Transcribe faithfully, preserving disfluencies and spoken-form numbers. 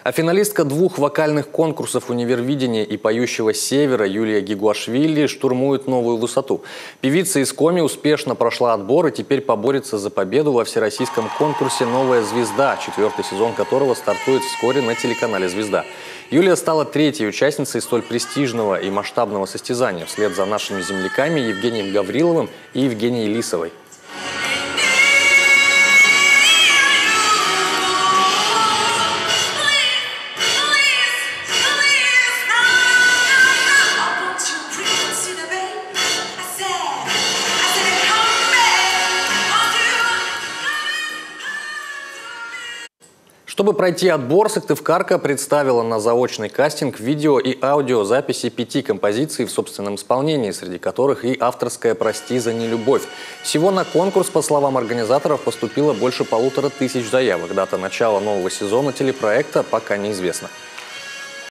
А финалистка двух вокальных конкурсов «Универвидения» и «Поющего Севера» Юлия Гигуашвили штурмует новую высоту. Певица из Коми успешно прошла отбор и теперь поборется за победу во всероссийском конкурсе «Новая звезда», четвертый сезон которого стартует вскоре на телеканале «Звезда». Юлия стала третьей участницей столь престижного и масштабного состязания вслед за нашими земляками Евгением Гавриловым и Евгенией Лисовой. Чтобы пройти отбор, Сыктывкарка представила на заочный кастинг видео и аудиозаписи пяти композиций в собственном исполнении, среди которых и авторская «Прости за нелюбовь». Всего на конкурс, по словам организаторов, поступило больше полутора тысяч заявок. Дата начала нового сезона телепроекта пока неизвестна.